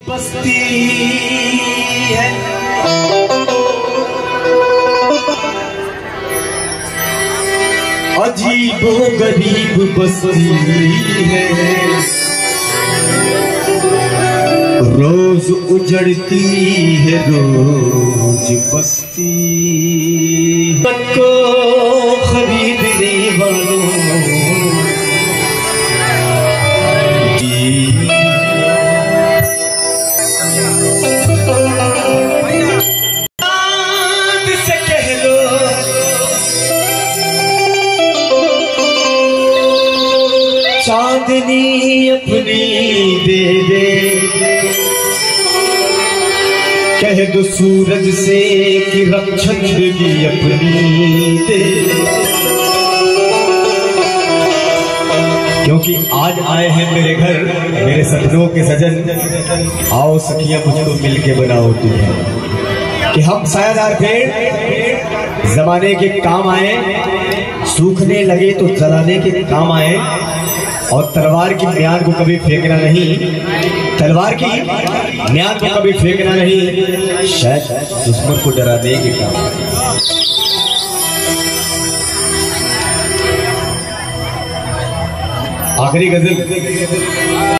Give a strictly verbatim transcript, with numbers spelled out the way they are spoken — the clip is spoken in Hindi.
बस्ती है अजीबो गरीब बस्ती है, रोज उजड़ती है रोज बस्ती। को खरीदने वालों की से कह लो चांदनी अपनी दे दे, कह दो सूरज से कि रक्षक भी अपनी दे, क्योंकि आज आए हैं मेरे घर मेरे सपनों के सजन। आओ सखियां मुझको मिलके बनाओ तुम्हें, कि हम सायादार पेड़ जमाने के काम आए, सूखने लगे तो जलाने के काम आए, और तलवार की म्यान को कभी फेंकना नहीं, तलवार की म्यान को कभी फेंकना नहीं, शायद दुश्मन को डराने के काम आए। आखिरी गजल